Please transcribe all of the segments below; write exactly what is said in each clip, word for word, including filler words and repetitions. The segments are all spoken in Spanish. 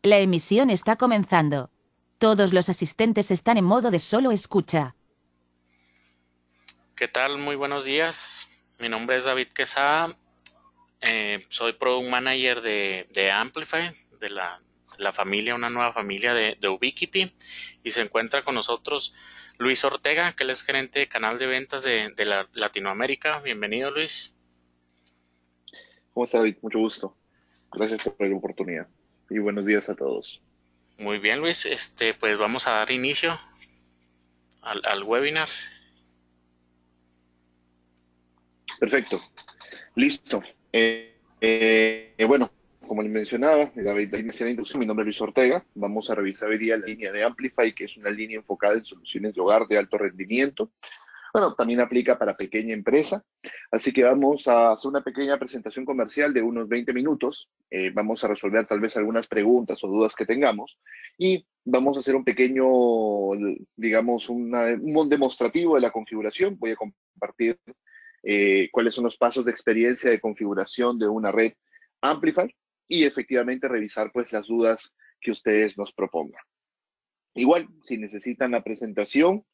La emisión está comenzando. Todos los asistentes están en modo de solo escucha. ¿Qué tal? Muy buenos días. Mi nombre es David Quesada. Eh, soy Product Manager de, de Amplify, de la, de la familia, una nueva familia de, de Ubiquiti. Y se encuentra con nosotros Luis Ortega, que él es gerente de canal de ventas de, de la Latinoamérica. Bienvenido, Luis. ¿Cómo está, David? Mucho gusto. Gracias por la oportunidad. Y buenos días a todos. Muy bien, Luis. Este, pues vamos a dar inicio al, al webinar. Perfecto. Listo. Eh, eh, bueno, como les mencionaba, David, la inicial introducción, mi nombre es Luis Ortega. Vamos a revisar hoy día la línea de Amplify, que es una línea enfocada en soluciones de hogar de alto rendimiento. Bueno, también aplica para pequeña empresa. Así que vamos a hacer una pequeña presentación comercial de unos veinte minutos. Eh, vamos a resolver tal vez algunas preguntas o dudas que tengamos. Y vamos a hacer un pequeño, digamos, una, un demostrativo de la configuración. Voy a compartir eh, cuáles son los pasos de experiencia de configuración de una red Amplify y efectivamente revisar pues las dudas que ustedes nos propongan. Igual, si necesitan la presentación,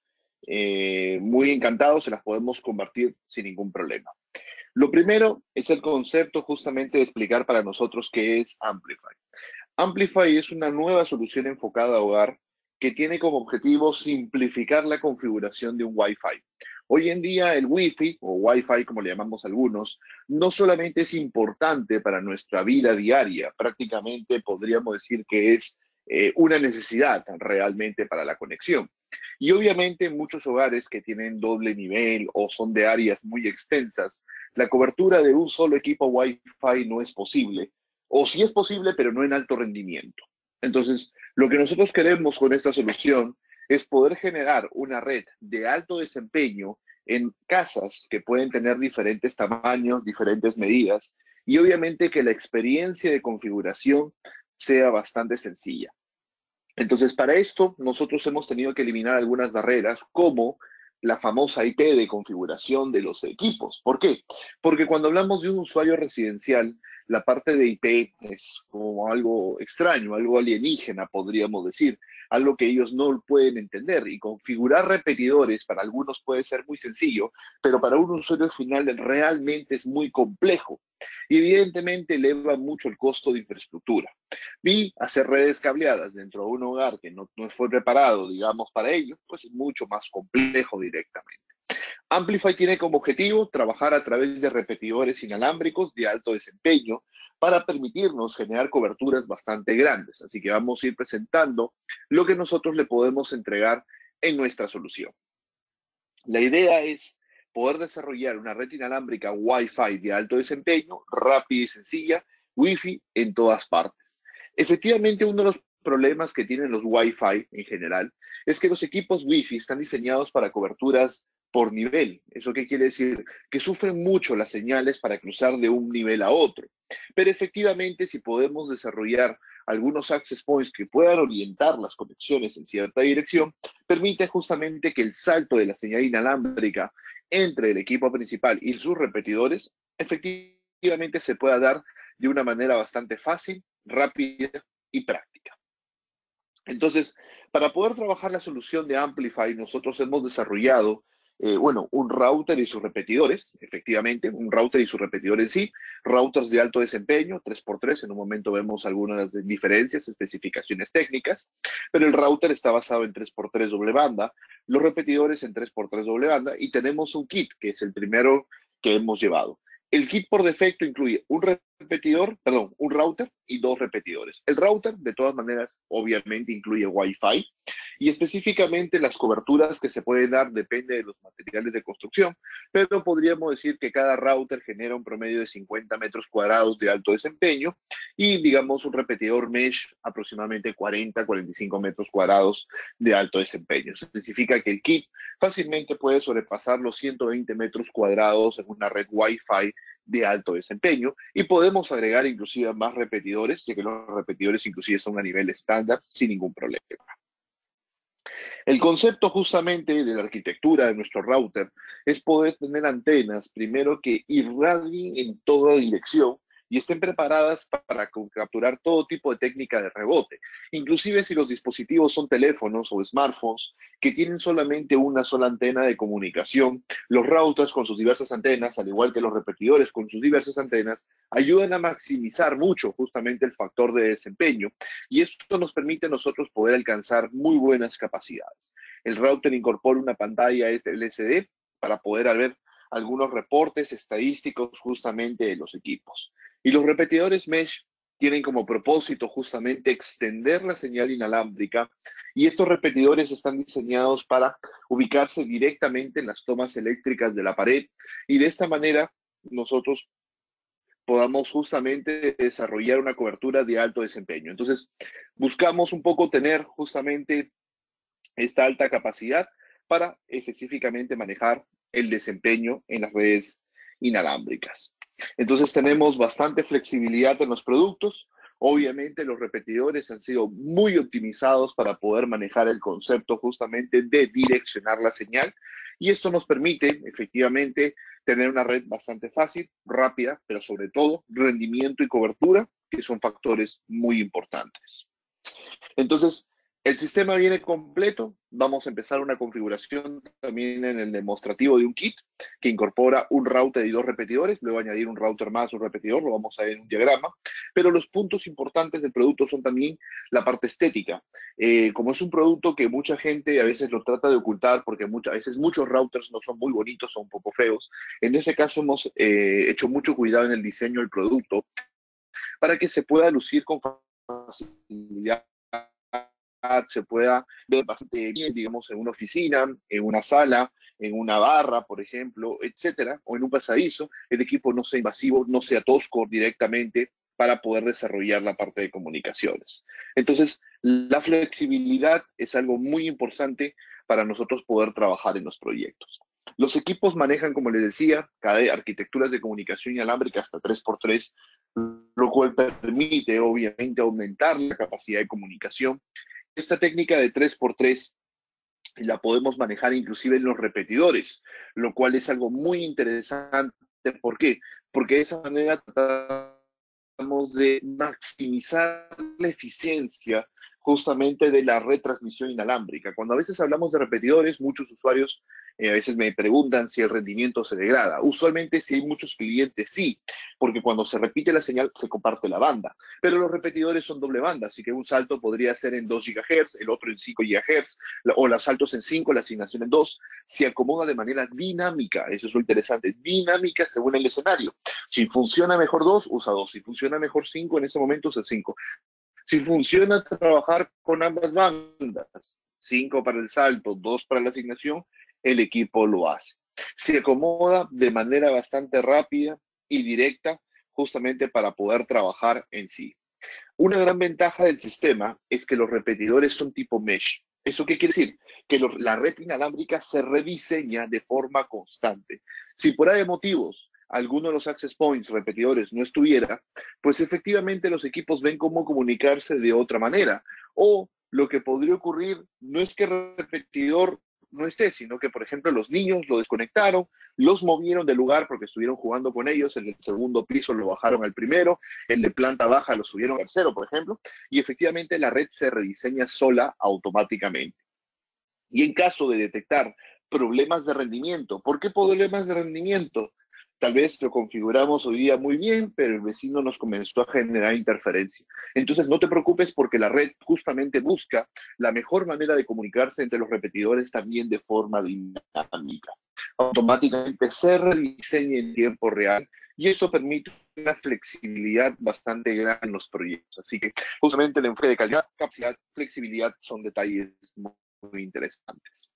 eh, muy encantados, se las podemos compartir sin ningún problema. Lo primero es el concepto justamente de explicar para nosotros qué es Amplify. Amplify es una nueva solución enfocada a hogar que tiene como objetivo simplificar la configuración de un Wi-Fi. Hoy en día el Wi-Fi, o Wi-Fi como le llamamos algunos, no solamente es importante para nuestra vida diaria, prácticamente podríamos decir que es eh, una necesidad realmente para la conexión. Y obviamente en muchos hogares que tienen doble nivel o son de áreas muy extensas, la cobertura de un solo equipo Wi-Fi no es posible, o sí es posible, pero no en alto rendimiento. Entonces, lo que nosotros queremos con esta solución es poder generar una red de alto desempeño en casas que pueden tener diferentes tamaños, diferentes medidas, y obviamente que la experiencia de configuración sea bastante sencilla. Entonces, para esto, nosotros hemos tenido que eliminar algunas barreras, como la famosa I P de configuración de los equipos. ¿Por qué? Porque cuando hablamos de un usuario residencial, la parte de I P es como algo extraño, algo alienígena, podríamos decir, algo que ellos no pueden entender. Y configurar repetidores para algunos puede ser muy sencillo, pero para un usuario final realmente es muy complejo. Y evidentemente eleva mucho el costo de infraestructura. Y hacer redes cableadas dentro de un hogar que no, no fue preparado, digamos, para ello, pues es mucho más complejo directamente. Amplify tiene como objetivo trabajar a través de repetidores inalámbricos de alto desempeño para permitirnos generar coberturas bastante grandes. Así que vamos a ir presentando lo que nosotros le podemos entregar en nuestra solución. La idea es poder desarrollar una red inalámbrica Wi-Fi de alto desempeño, rápida y sencilla, Wi-Fi en todas partes. Efectivamente, uno de los problemas que tienen los Wi-Fi en general es que los equipos Wi-Fi están diseñados para coberturas por nivel. ¿Eso qué quiere decir? Que sufren mucho las señales para cruzar de un nivel a otro. Pero efectivamente, si podemos desarrollar algunos access points que puedan orientar las conexiones en cierta dirección, permite justamente que el salto de la señal inalámbrica entre el equipo principal y sus repetidores efectivamente se pueda dar de una manera bastante fácil, rápida y práctica. Entonces, para poder trabajar la solución de Amplify, nosotros hemos desarrollado eh, bueno, un router y sus repetidores, efectivamente, un router y su repetidor en sí, routers de alto desempeño, tres por tres, en un momento vemos algunas diferencias, especificaciones técnicas, pero el router está basado en tres por tres doble banda, los repetidores en tres por tres doble banda, y tenemos un kit, que es el primero que hemos llevado. El kit por defecto incluye un repetidor, perdón, un router y dos repetidores. El router, de todas maneras, obviamente incluye Wi-Fi, y específicamente las coberturas que se pueden dar depende de los materiales de construcción, pero podríamos decir que cada router genera un promedio de cincuenta metros cuadrados de alto desempeño y, digamos, un repetidor mesh aproximadamente cuarenta a cuarenta y cinco metros cuadrados de alto desempeño. Eso significa que el kit fácilmente puede sobrepasar los ciento veinte metros cuadrados en una red Wi-Fi de alto desempeño, y podemos agregar inclusive más repetidores, ya que los repetidores inclusive son a nivel estándar sin ningún problema. El concepto justamente de la arquitectura de nuestro router es poder tener antenas, primero, que irradien en toda dirección y estén preparadas para capturar todo tipo de técnica de rebote. Inclusive si los dispositivos son teléfonos o smartphones que tienen solamente una sola antena de comunicación, los routers con sus diversas antenas, al igual que los repetidores con sus diversas antenas, ayudan a maximizar mucho justamente el factor de desempeño, y esto nos permite a nosotros poder alcanzar muy buenas capacidades. El router incorpora una pantalla L C D para poder ver algunos reportes estadísticos justamente de los equipos. Y los repetidores mesh tienen como propósito justamente extender la señal inalámbrica, y estos repetidores están diseñados para ubicarse directamente en las tomas eléctricas de la pared, y de esta manera nosotros podamos justamente desarrollar una cobertura de alto desempeño. Entonces, buscamos un poco tener justamente esta alta capacidad para específicamente manejar el desempeño en las redes inalámbricas. Entonces tenemos bastante flexibilidad en los productos. Obviamente los repetidores han sido muy optimizados para poder manejar el concepto justamente de direccionar la señal, y esto nos permite efectivamente tener una red bastante fácil, rápida, pero sobre todo rendimiento y cobertura, que son factores muy importantes. Entonces, el sistema viene completo. Vamos a empezar una configuración también en el demostrativo de un kit que incorpora un router y dos repetidores. Luego añadir un router más, un repetidor, lo vamos a ver en un diagrama. Pero los puntos importantes del producto son también la parte estética. Eh, como es un producto que mucha gente a veces lo trata de ocultar porque muchas, a veces muchos routers no son muy bonitos, son un poco feos. En ese caso hemos eh, hecho mucho cuidado en el diseño del producto para que se pueda lucir con facilidad, se pueda ver bastante bien, digamos, en una oficina, en una sala, en una barra, por ejemplo, etcétera, o en un pasadizo. El equipo no sea invasivo, no sea tosco directamente, para poder desarrollar la parte de comunicaciones. Entonces, la flexibilidad es algo muy importante para nosotros poder trabajar en los proyectos. Los equipos manejan, como les decía, cada arquitecturas de comunicación inalámbrica hasta tres por tres, lo cual permite, obviamente, aumentar la capacidad de comunicación. Esta técnica de tres por tres la podemos manejar inclusive en los repetidores, lo cual es algo muy interesante. ¿Por qué? Porque de esa manera tratamos de maximizar la eficiencia justamente de la retransmisión inalámbrica. Cuando a veces hablamos de repetidores, muchos usuarios eh, a veces me preguntan si el rendimiento se degrada. Usualmente, si hay muchos clientes, sí, porque cuando se repite la señal se comparte la banda, pero los repetidores son doble banda, así que un salto podría ser en dos gigahertz, el otro en cinco gigahertz, o los saltos en cinco, la asignación en dos, se acomoda de manera dinámica. Eso es lo interesante, dinámica según el escenario. Si funciona mejor dos, usa dos. Si funciona mejor cinco, en ese momento usa cinco. Si funciona trabajar con ambas bandas, cinco para el salto, dos para la asignación, el equipo lo hace. Se acomoda de manera bastante rápida y directa, justamente para poder trabajar en sí. Una gran ventaja del sistema es que los repetidores son tipo mesh. ¿Eso qué quiere decir? Que lo, la red inalámbrica se rediseña de forma constante. Si por ahí motivos alguno de los access points, repetidores, no estuviera, pues efectivamente los equipos ven cómo comunicarse de otra manera. O lo que podría ocurrir no es que el repetidor no esté, sino que, por ejemplo, los niños lo desconectaron, los movieron del lugar porque estuvieron jugando con ellos, el del segundo piso lo bajaron al primero, el de planta baja lo subieron al tercero, por ejemplo, y efectivamente la red se rediseña sola automáticamente. Y en caso de detectar problemas de rendimiento, ¿por qué problemas de rendimiento? Tal vez lo configuramos hoy día muy bien, pero el vecino nos comenzó a generar interferencia. Entonces no te preocupes, porque la red justamente busca la mejor manera de comunicarse entre los repetidores también de forma dinámica. Automáticamente se rediseña en tiempo real, y eso permite una flexibilidad bastante grande en los proyectos. Así que justamente el enfoque de calidad, capacidad, flexibilidad son detalles muy, muy interesantes.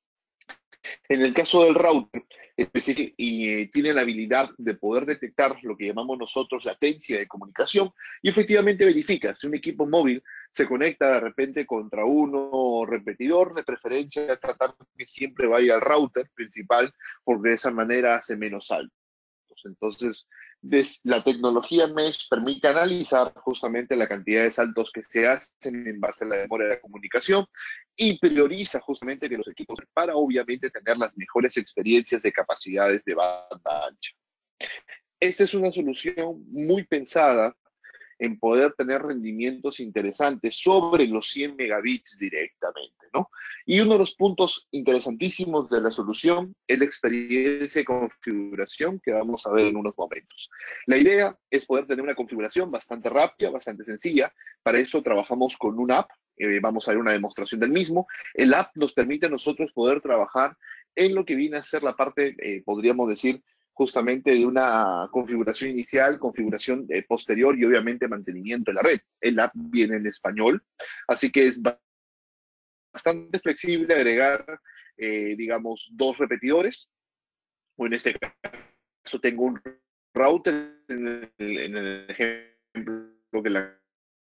En el caso del router, y eh, tiene la habilidad de poder detectar lo que llamamos nosotros latencia de comunicación, y efectivamente verifica si un equipo móvil se conecta de repente contra uno repetidor, de preferencia tratar que siempre vaya al router principal, porque de esa manera hace menos saltos. Entonces, la tecnología mesh permite analizar justamente la cantidad de saltos que se hacen en base a la demora de la comunicación, y prioriza justamente que los equipos, para obviamente tener las mejores experiencias de capacidades de banda ancha. Esta es una solución muy pensada en poder tener rendimientos interesantes sobre los cien megabits directamente, ¿no? Y uno de los puntos interesantísimos de la solución es la experiencia de configuración que vamos a ver en unos momentos. La idea es poder tener una configuración bastante rápida, bastante sencilla. Para eso trabajamos con una app. Eh, vamos a ver una demostración del mismo. El app nos permite a nosotros poder trabajar en lo que viene a ser la parte, eh, podríamos decir, justamente de una configuración inicial, configuración eh, posterior y obviamente mantenimiento de la red. El app viene en español, así que es bastante flexible agregar, eh, digamos, dos repetidores, o en este caso tengo un router en el, en el ejemplo que la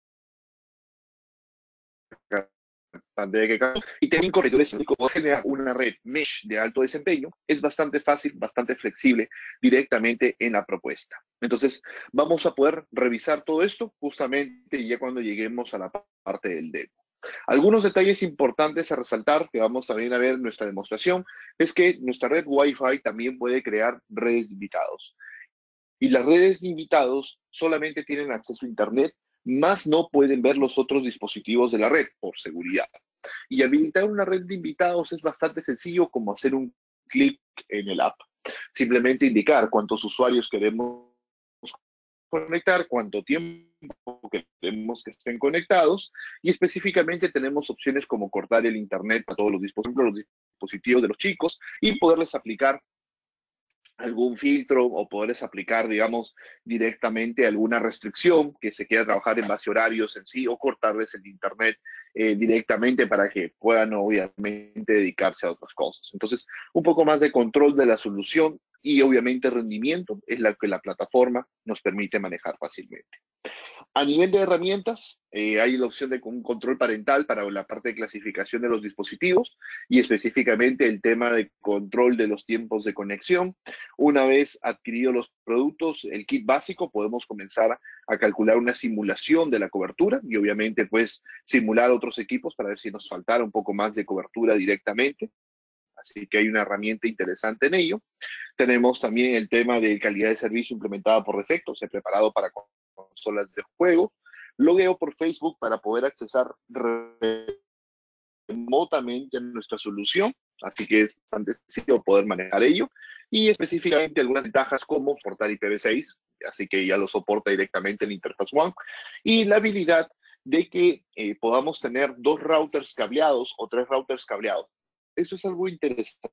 pantalla que acabo, y tengo corredores únicos para generar una red mesh de alto desempeño. Es bastante fácil, bastante flexible directamente en la propuesta. Entonces, vamos a poder revisar todo esto justamente ya cuando lleguemos a la parte del demo. Algunos detalles importantes a resaltar que vamos también a ver en nuestra demostración es que nuestra red Wi-Fi también puede crear redes de invitados. Y las redes de invitados solamente tienen acceso a Internet, más no pueden ver los otros dispositivos de la red por seguridad. Y habilitar una red de invitados es bastante sencillo, como hacer un clic en el app. Simplemente indicar cuántos usuarios queremos conectar, cuánto tiempo queremos que estén conectados, y específicamente tenemos opciones como cortar el internet a todos los dispositivos, los dispositivos de los chicos, y poderles aplicar algún filtro o poderles aplicar, digamos, directamente alguna restricción que se quiera trabajar en base a horarios en sí, o cortarles el internet eh, directamente para que puedan obviamente dedicarse a otras cosas. Entonces, un poco más de control de la solución y obviamente rendimiento es la que la plataforma nos permite manejar fácilmente. A nivel de herramientas, eh, hay la opción de un control parental para la parte de clasificación de los dispositivos y específicamente el tema de control de los tiempos de conexión. Una vez adquiridos los productos, el kit básico, podemos comenzar a calcular una simulación de la cobertura y obviamente pues simular otros equipos para ver si nos faltara un poco más de cobertura directamente. Así que hay una herramienta interesante en ello. Tenemos también el tema de calidad de servicio implementada por defecto, se ha preparado para consolas de juego. Logueo por Facebook para poder accesar remotamente a nuestra solución, así que es bastante sencillo poder manejar ello. Y específicamente algunas ventajas como portar I P v seis, así que ya lo soporta directamente en Interfaz One. Y la habilidad de que eh, podamos tener dos routers cableados o tres routers cableados. Eso es algo interesante.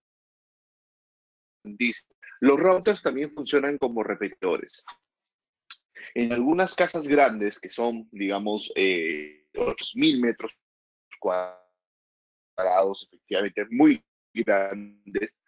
Los routers también funcionan como repetidores. En algunas casas grandes, que son, digamos, eh, ocho mil metros cuadrados, efectivamente muy grandes,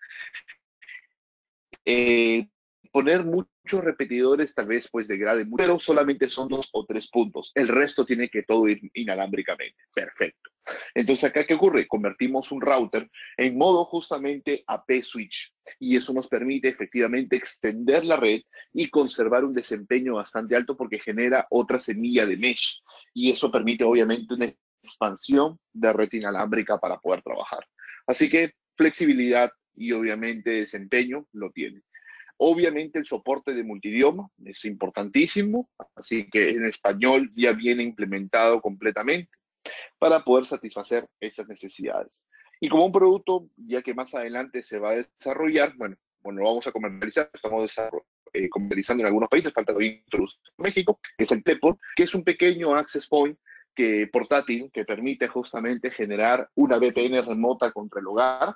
eh, poner muchos repetidores tal vez pues degrade mucho, pero solamente son dos o tres puntos. El resto tiene que todo ir inalámbricamente. Perfecto. Entonces, ¿acá qué ocurre? Convertimos un router en modo justamente A P switch y eso nos permite efectivamente extender la red y conservar un desempeño bastante alto porque genera otra semilla de mesh y eso permite obviamente una expansión de red inalámbrica para poder trabajar. Así que flexibilidad y obviamente desempeño lo tiene. Obviamente el soporte de multidioma es importantísimo, así que en español ya viene implementado completamente para poder satisfacer esas necesidades. Y como un producto, ya que más adelante se va a desarrollar, bueno, bueno, lo vamos a comercializar, estamos eh, comercializando en algunos países, falta todavía introducir en México, que es el Teleport, que es un pequeño access point que, portátil que permite justamente generar una V P N remota contra el hogar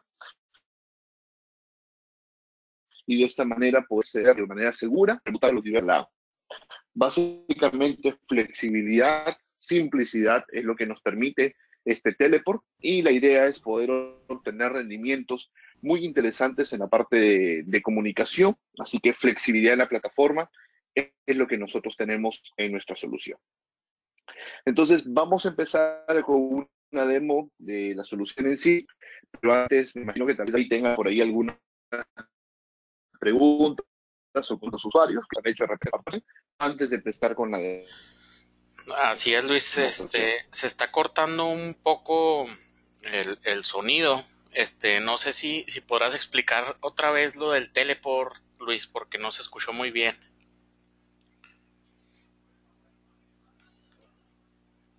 y de esta manera poder ser de manera segura, remotar los diversos lados. Básicamente flexibilidad, simplicidad es lo que nos permite este teleport y la idea es poder obtener rendimientos muy interesantes en la parte de, de comunicación, así que flexibilidad en la plataforma es, es lo que nosotros tenemos en nuestra solución. Entonces vamos a empezar con una demo de la solución en sí, pero antes me imagino que tal vez ahí tenga por ahí alguna preguntas o con los usuarios que han hecho repetición antes de empezar con la de Así es, Luis, este, se está cortando un poco el, el sonido. Este, no sé si, si podrás explicar otra vez lo del teleport, Luis, porque no se escuchó muy bien.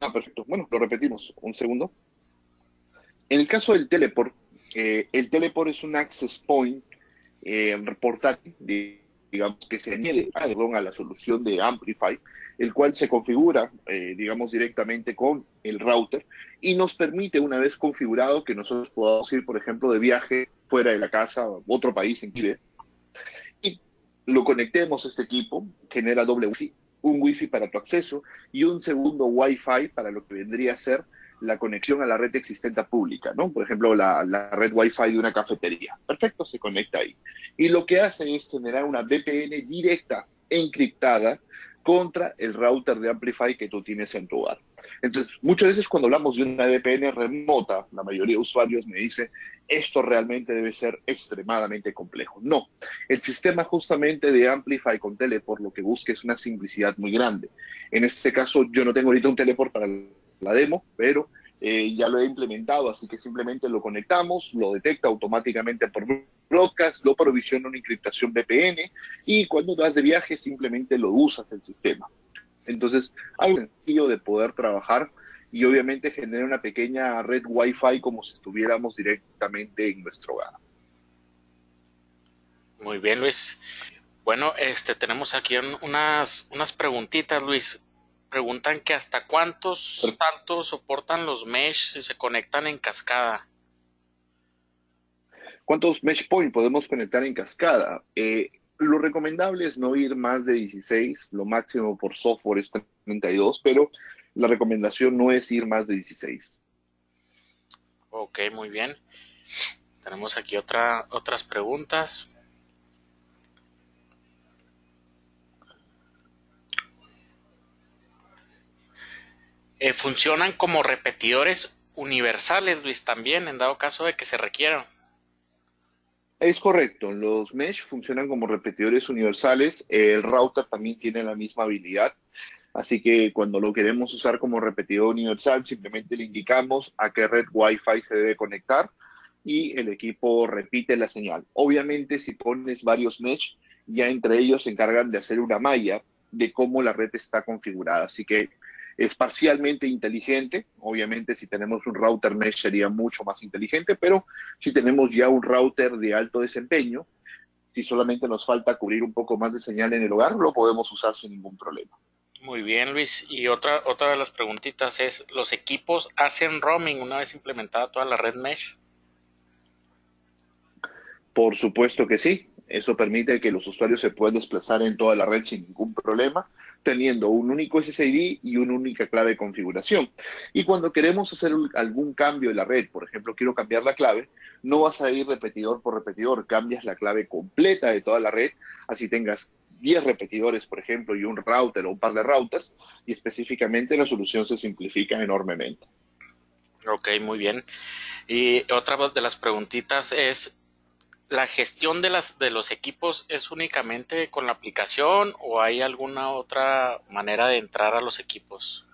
Ah, perfecto. Bueno, lo repetimos. Un segundo. En el caso del teleport, eh, el teleport es un access point eh, portátil, digamos, que se añade perdón, a la solución de Amplify, el cual se configura, eh, digamos, directamente con el router y nos permite, una vez configurado, que nosotros podamos ir, por ejemplo, de viaje fuera de la casa, a otro país en Chile, y lo conectemos a este equipo, genera doble wifi, un wifi para tu acceso y un segundo wifi para lo que vendría a ser la conexión a la red existente pública, ¿no? Por ejemplo, la, la red wifi de una cafetería. Perfecto, se conecta ahí. Y lo que hace es generar una V P N directa, encriptada, contra el router de Amplify que tú tienes en tu hogar. Entonces, muchas veces cuando hablamos de una V P N remota, la mayoría de usuarios me dice, esto realmente debe ser extremadamente complejo. No, el sistema justamente de Amplify con Teleport lo que busca es una simplicidad muy grande. En este caso, yo no tengo ahorita un Teleport para la demo, pero eh, ya lo he implementado, así que simplemente lo conectamos, lo detecta automáticamente por broadcast, lo provisiona una encriptación V P N y cuando vas de viaje simplemente lo usas el sistema. Entonces, algo sencillo de poder trabajar y obviamente genera una pequeña red Wi-Fi como si estuviéramos directamente en nuestro hogar. Muy bien, Luis. Bueno, este, tenemos aquí un- unas, unas preguntitas, Luis. Preguntan que hasta cuántos saltos soportan los mesh si se conectan en cascada. ¿Cuántos mesh point podemos conectar en cascada? Eh, lo recomendable es no ir más de dieciséis, lo máximo por software es treinta y dos, pero la recomendación no es ir más de dieciséis. Ok, muy bien. Tenemos aquí otra, otras preguntas. Eh, funcionan como repetidores universales, Luis, también, en dado caso de que se requieran. Es correcto, los mesh funcionan como repetidores universales, el router también tiene la misma habilidad, así que cuando lo queremos usar como repetidor universal, simplemente le indicamos a qué red Wi-Fi se debe conectar y el equipo repite la señal. Obviamente, si pones varios mesh, ya entre ellos se encargan de hacer una malla de cómo la red está configurada, así que es parcialmente inteligente. Obviamente, si tenemos un router mesh sería mucho más inteligente, pero si tenemos ya un router de alto desempeño, si solamente nos falta cubrir un poco más de señal en el hogar, lo podemos usar sin ningún problema. Muy bien, Luis. Y otra, otra de las preguntitas es, ¿los equipos hacen roaming una vez implementada toda la red mesh? Por supuesto que sí. Eso permite que los usuarios se puedan desplazar en toda la red sin ningún problema, teniendo un único S S I D y una única clave de configuración. Y cuando queremos hacer un- algún cambio en la red, por ejemplo, quiero cambiar la clave, no vas a ir repetidor por repetidor, cambias la clave completa de toda la red, así tengas diez repetidores, por ejemplo, y un router o un par de routers, y específicamente la solución se simplifica enormemente. Ok, muy bien. Y otra de las preguntitas es, ¿la gestión de las de los equipos es únicamente con la aplicación o hay alguna otra manera de entrar a los equipos?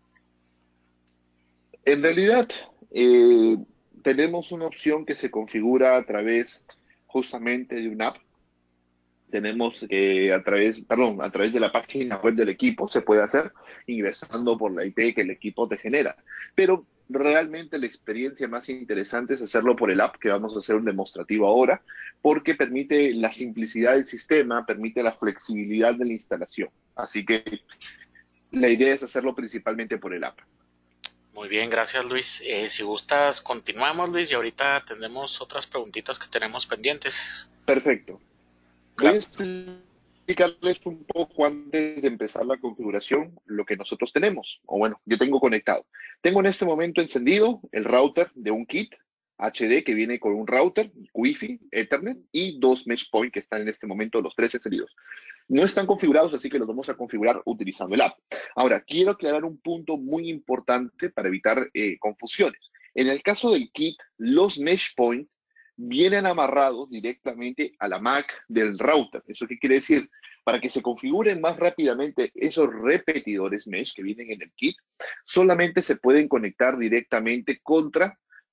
En realidad, eh, tenemos una opción que se configura a través justamente de una app. Tenemos que a través, perdón, a través de la página web del equipo se puede hacer ingresando por la I P que el equipo te genera. Pero realmente la experiencia más interesante es hacerlo por el app, que vamos a hacer un demostrativo ahora, porque permite la simplicidad del sistema, permite la flexibilidad de la instalación. Así que la idea es hacerlo principalmente por el app. Muy bien, gracias, Luis. Eh, si gustas, continuamos, Luis, y ahorita tenemos otras preguntitas que tenemos pendientes. Perfecto. Voy a Gracias. explicarles un poco antes de empezar la configuración lo que nosotros tenemos, o bueno, yo tengo conectado. Tengo en este momento encendido el router de un kit H D que viene con un router, Wi-Fi, Ethernet y dos mesh point que están en este momento los tres encendidos. No están configurados, así que los vamos a configurar utilizando el app. Ahora, quiero aclarar un punto muy importante para evitar eh, confusiones. En el caso del kit, los mesh point vienen amarrados directamente a la M A C del router. ¿Eso qué quiere decir? Para que se configuren más rápidamente esos repetidores mesh que vienen en el kit, solamente se pueden conectar directamente contra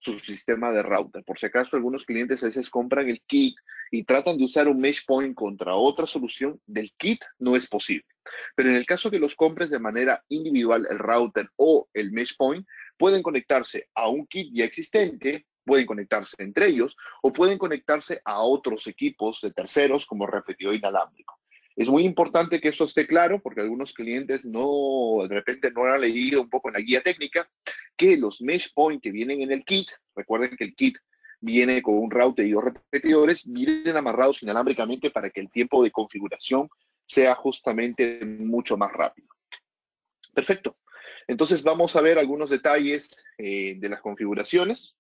su sistema de router. Por si acaso, algunos clientes a veces compran el kit y tratan de usar un mesh point contra otra solución del kit, no es posible. Pero en el caso que los compres de manera individual, el router o el mesh point, pueden conectarse a un kit ya existente, pueden conectarse entre ellos o pueden conectarse a otros equipos de terceros como repetidor inalámbrico. Es muy importante que esto esté claro porque algunos clientes no, de repente no han leído un poco en la guía técnica que los mesh point que vienen en el kit, recuerden que el kit viene con un router y dos repetidores, vienen amarrados inalámbricamente para que el tiempo de configuración sea justamente mucho más rápido. Perfecto. Entonces vamos a ver algunos detalles eh, de las configuraciones.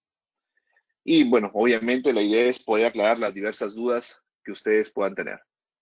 Y bueno, obviamente la idea es poder aclarar las diversas dudas que ustedes puedan tener.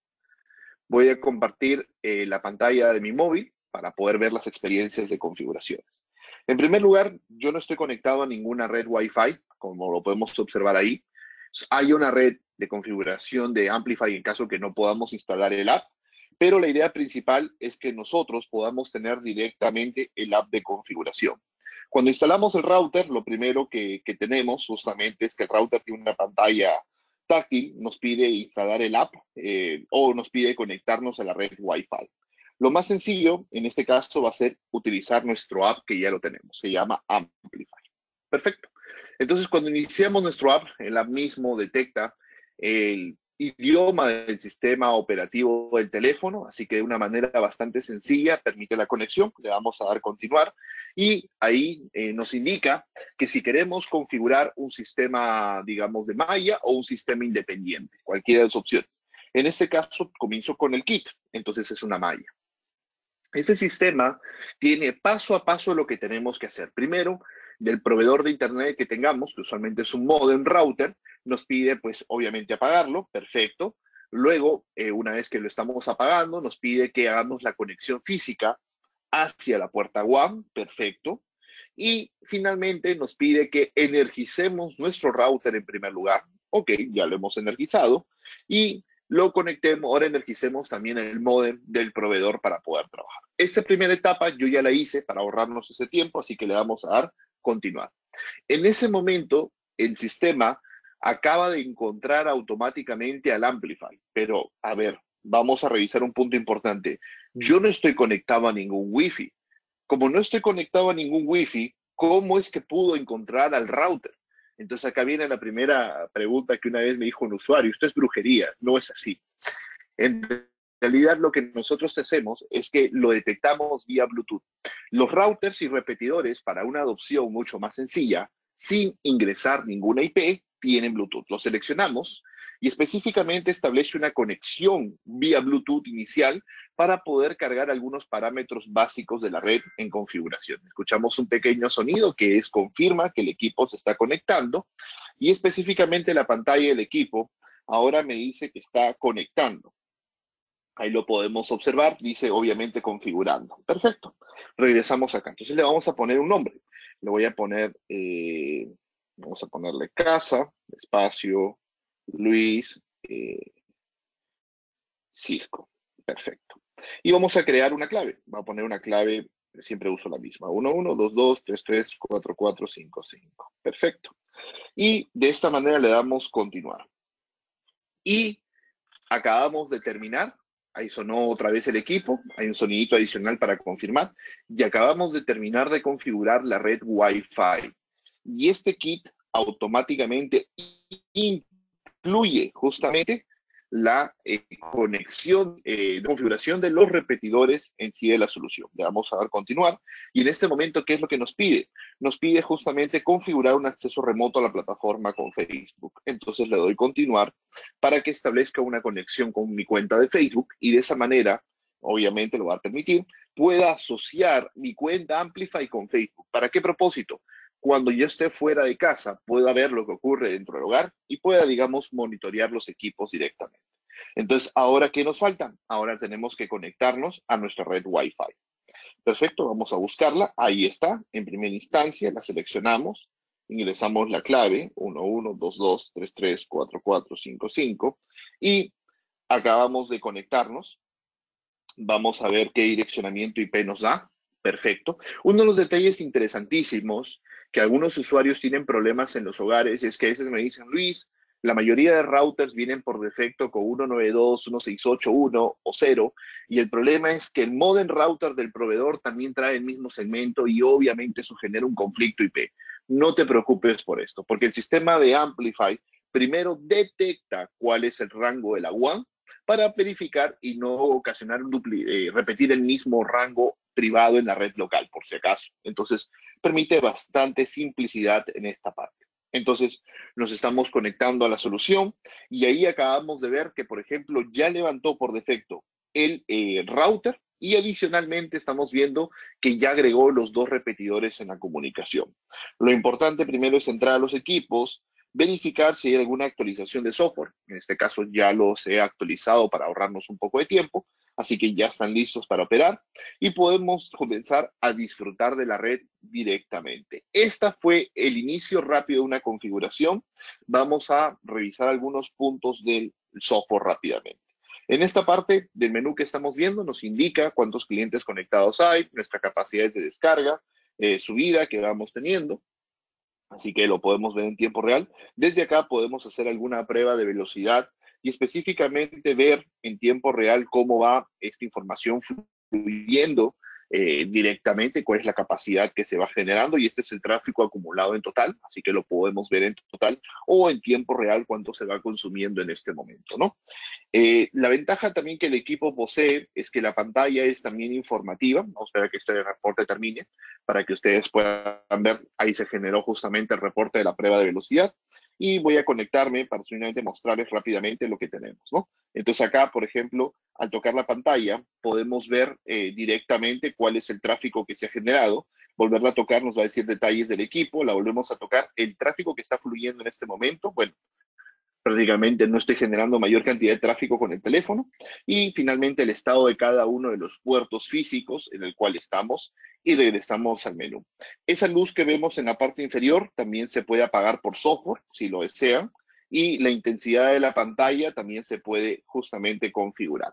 Voy a compartir eh, la pantalla de mi móvil para poder ver las experiencias de configuraciones. En primer lugar, yo no estoy conectado a ninguna red Wi-Fi, como lo podemos observar ahí. Hay una red de configuración de Amplify en caso que no podamos instalar el app, pero la idea principal es que nosotros podamos tener directamente el app de configuración. Cuando instalamos el router, lo primero que, que tenemos justamente es que el router tiene una pantalla táctil, nos pide instalar el app eh, o nos pide conectarnos a la red Wi-Fi. Lo más sencillo en este caso va a ser utilizar nuestro app que ya lo tenemos, se llama Amplify. Perfecto. Entonces, cuando iniciamos nuestro app, el app mismo detecta el idioma del sistema operativo del teléfono, así que de una manera bastante sencilla permite la conexión, le vamos a dar continuar y ahí eh, nos indica que si queremos configurar un sistema, digamos, de malla o un sistema independiente, cualquiera de las opciones. En este caso, comienzo con el kit, entonces es una malla. Ese sistema tiene paso a paso lo que tenemos que hacer. Primero, del proveedor de internet que tengamos, que usualmente es un modem router, nos pide, pues, obviamente apagarlo, perfecto. Luego, eh, una vez que lo estamos apagando, nos pide que hagamos la conexión física hacia la puerta W A M, perfecto. Y finalmente nos pide que energicemos nuestro router en primer lugar. Ok, ya lo hemos energizado. Y lo conectemos, ahora energicemos también el módem del proveedor para poder trabajar. Esta primera etapa yo ya la hice para ahorrarnos ese tiempo, así que le vamos a dar continuar. En ese momento, el sistema acaba de encontrar automáticamente al Amplify, pero a ver, vamos a revisar un punto importante. Yo no estoy conectado a ningún Wi-Fi. Como no estoy conectado a ningún Wi-Fi, ¿cómo es que pudo encontrar al router? Entonces acá viene la primera pregunta que una vez me dijo un usuario, esto es brujería, no es así. En realidad lo que nosotros hacemos es que lo detectamos vía Bluetooth. Los routers y repetidores para una adopción mucho más sencilla, sin ingresar ninguna I P, tienen Bluetooth. Lo seleccionamos y específicamente establece una conexión vía Bluetooth inicial para poder cargar algunos parámetros básicos de la red en configuración. Escuchamos un pequeño sonido que es confirma que el equipo se está conectando y específicamente la pantalla del equipo ahora me dice que está conectando. Ahí lo podemos observar, dice obviamente configurando. Perfecto. Regresamos acá. Entonces le vamos a poner un nombre. Le voy a poner, eh, vamos a ponerle casa, espacio, Luis, eh, Cisco. Perfecto. Y vamos a crear una clave. Voy a poner una clave, siempre uso la misma. uno uno dos dos tres tres cuatro cuatro cinco cinco. Perfecto. Y de esta manera le damos continuar. Y acabamos de terminar. Ahí sonó otra vez el equipo. Hay un sonidito adicional para confirmar. Y acabamos de terminar de configurar la red Wi-Fi. Y este kit automáticamente incluye justamente la eh, conexión, eh, configuración de los repetidores en sí de la solución. Le vamos a dar continuar. Y en este momento, ¿qué es lo que nos pide? Nos pide justamente configurar un acceso remoto a la plataforma con Facebook. Entonces le doy continuar para que establezca una conexión con mi cuenta de Facebook y de esa manera, obviamente lo va a permitir, pueda asociar mi cuenta Amplify con Facebook. ¿Para qué propósito? Cuando yo esté fuera de casa, pueda ver lo que ocurre dentro del hogar y pueda, digamos, monitorear los equipos directamente. Entonces, ¿ahora qué nos falta? Ahora tenemos que conectarnos a nuestra red Wi-Fi. Perfecto, vamos a buscarla. Ahí está, en primera instancia, la seleccionamos, ingresamos la clave uno uno dos dos tres tres cuatro cuatro cinco cinco y acabamos de conectarnos. Vamos a ver qué direccionamiento I P nos da. Perfecto. Uno de los detalles interesantísimos que algunos usuarios tienen problemas en los hogares es que a veces me dicen, Luis, la mayoría de routers vienen por defecto con ciento noventa y dos, ciento sesenta y ocho punto uno o cero, y el problema es que el modem router del proveedor también trae el mismo segmento y obviamente eso genera un conflicto I P. No te preocupes por esto, porque el sistema de Amplify primero detecta cuál es el rango de la W A N para verificar y no ocasionar un dupli eh, repetir el mismo rango privado en la red local, por si acaso. Entonces, permite bastante simplicidad en esta parte. Entonces, nos estamos conectando a la solución y ahí acabamos de ver que, por ejemplo, ya levantó por defecto el eh, router y adicionalmente estamos viendo que ya agregó los dos repetidores en la comunicación. Lo importante primero es entrar a los equipos, verificar si hay alguna actualización de software. En este caso ya los he actualizado para ahorrarnos un poco de tiempo, así que ya están listos para operar y podemos comenzar a disfrutar de la red directamente. Esta fue el inicio rápido de una configuración. Vamos a revisar algunos puntos del software rápidamente. En esta parte del menú que estamos viendo nos indica cuántos clientes conectados hay, nuestras capacidades de descarga, eh, subida que vamos teniendo. Así que lo podemos ver en tiempo real. Desde acá podemos hacer alguna prueba de velocidad y específicamente ver en tiempo real cómo va esta información fluyendo eh, directamente, cuál es la capacidad que se va generando y este es el tráfico acumulado en total, así que lo podemos ver en total o en tiempo real cuánto se va consumiendo en este momento, ¿no? Eh, la ventaja también que el equipo posee es que la pantalla es también informativa. Vamos a esperar a que este reporte termine para que ustedes puedan ver. Ahí se generó justamente el reporte de la prueba de velocidad y voy a conectarme para simplemente mostrarles rápidamente lo que tenemos, ¿no? Entonces acá, por ejemplo, al tocar la pantalla podemos ver eh, directamente cuál es el tráfico que se ha generado. Volverla a tocar nos va a decir detalles del equipo. La volvemos a tocar. El tráfico que está fluyendo en este momento, bueno, prácticamente no estoy generando mayor cantidad de tráfico con el teléfono. Y finalmente el estado de cada uno de los puertos físicos en el cual estamos y regresamos al menú. Esa luz que vemos en la parte inferior también se puede apagar por software si lo desean y la intensidad de la pantalla también se puede justamente configurar.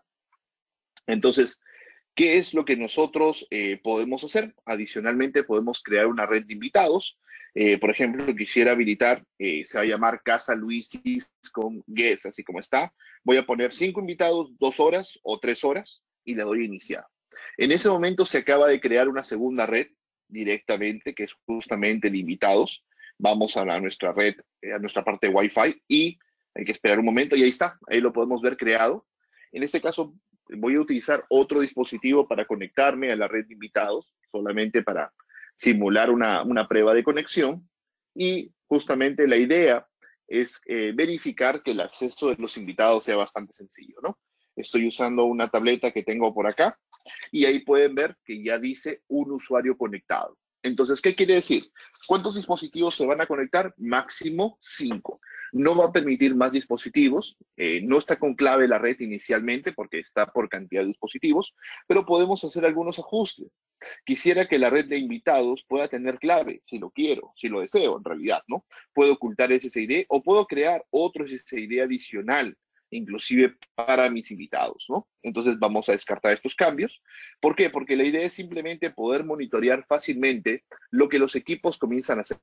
Entonces, ¿qué es lo que nosotros eh, podemos hacer? Adicionalmente, podemos crear una red de invitados. Eh, por ejemplo, quisiera habilitar, eh, se va a llamar Casa Luis con Guest, así como está. Voy a poner cinco invitados, dos horas o tres horas y le doy a iniciar. En ese momento se acaba de crear una segunda red directamente, que es justamente de invitados. Vamos a, la, a nuestra red, eh, a nuestra parte de Wi-Fi y hay que esperar un momento y ahí está. Ahí lo podemos ver creado. En este caso, voy a utilizar otro dispositivo para conectarme a la red de invitados, solamente para simular una, una prueba de conexión. Y justamente la idea es eh, verificar que el acceso de los invitados sea bastante sencillo, ¿no? Estoy usando una tableta que tengo por acá y ahí pueden ver que ya dice un usuario conectado. Entonces, ¿qué quiere decir? ¿Cuántos dispositivos se van a conectar? Máximo cinco. No va a permitir más dispositivos, eh, no está con clave la red inicialmente porque está por cantidad de dispositivos, pero podemos hacer algunos ajustes. Quisiera que la red de invitados pueda tener clave, si lo quiero, si lo deseo en realidad, ¿no? Puedo ocultar S S I D o puedo crear otro S S I D adicional, inclusive para mis invitados, ¿no? Entonces vamos a descartar estos cambios. ¿Por qué? Porque la idea es simplemente poder monitorear fácilmente lo que los equipos comienzan a hacer.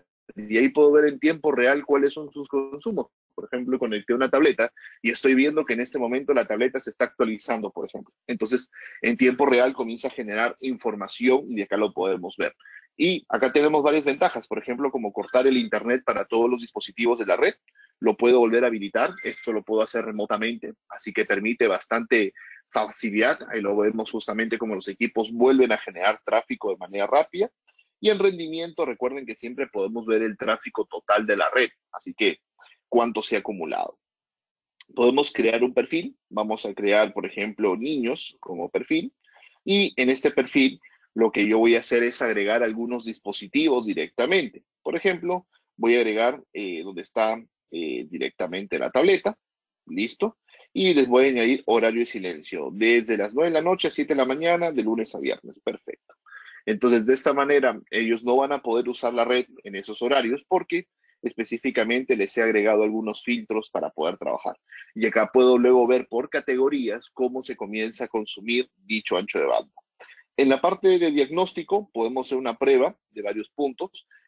Y ahí puedo ver en tiempo real cuáles son sus consumos. Por ejemplo, conecté una tableta y estoy viendo que en este momento la tableta se está actualizando, por ejemplo. Entonces, en tiempo real comienza a generar información y de acá lo podemos ver. Y acá tenemos varias ventajas, por ejemplo, como cortar el internet para todos los dispositivos de la red. Lo puedo volver a habilitar, esto lo puedo hacer remotamente, así que permite bastante facilidad. Ahí lo vemos justamente como los equipos vuelven a generar tráfico de manera rápida. Y en rendimiento, recuerden que siempre podemos ver el tráfico total de la red, así que cuánto se ha acumulado. Podemos crear un perfil, vamos a crear, por ejemplo, niños como perfil, y en este perfil lo que yo voy a hacer es agregar algunos dispositivos directamente. Por ejemplo, voy a agregar eh, donde está eh, directamente la tableta, listo, y les voy a añadir horario de silencio, desde las nueve de la noche a siete de la mañana, de lunes a viernes, perfecto. Entonces, de esta manera, ellos no van a poder usar la red en esos horarios porque específicamente les he agregado algunos filtros para poder trabajar. Y acá puedo luego ver por categorías cómo se comienza a consumir dicho ancho de banda. En la parte de diagnóstico podemos hacer una prueba de varios puntos.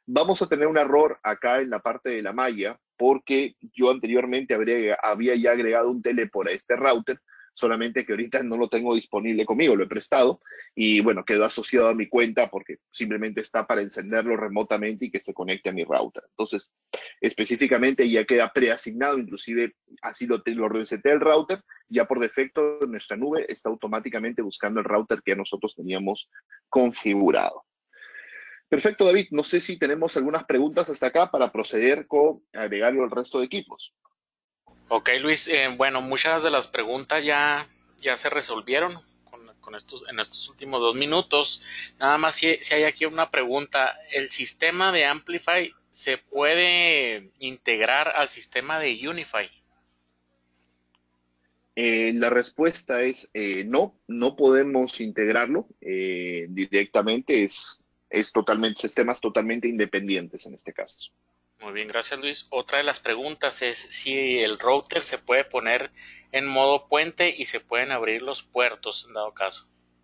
Vamos a tener un error acá en la parte de la malla, porque yo anteriormente habría, había ya agregado un teleport a este router, solamente que ahorita no lo tengo disponible conmigo, lo he prestado, y bueno, quedó asociado a mi cuenta porque simplemente está para encenderlo remotamente y que se conecte a mi router. Entonces, específicamente ya queda preasignado, inclusive así lo, lo reseté el router, ya por defecto nuestra nube está automáticamente buscando el router que nosotros teníamos configurado. Perfecto, David. No sé si tenemos algunas preguntas hasta acá para proceder con agregarlo al resto de equipos. Ok, Luis, eh, bueno, muchas de las preguntas ya, ya se resolvieron con, con estos, en estos últimos dos minutos. Nada más si, si hay aquí una pregunta. ¿El sistema de Amplify se puede integrar al sistema de Unify? Eh, la respuesta es eh, no, no podemos integrarlo eh, directamente, es, es totalmente, sistemas totalmente independientes en este caso. Muy bien, gracias, Luis. Otra de las preguntas es si el router se puede poner en modo puente y se pueden abrir los puertos en dado caso.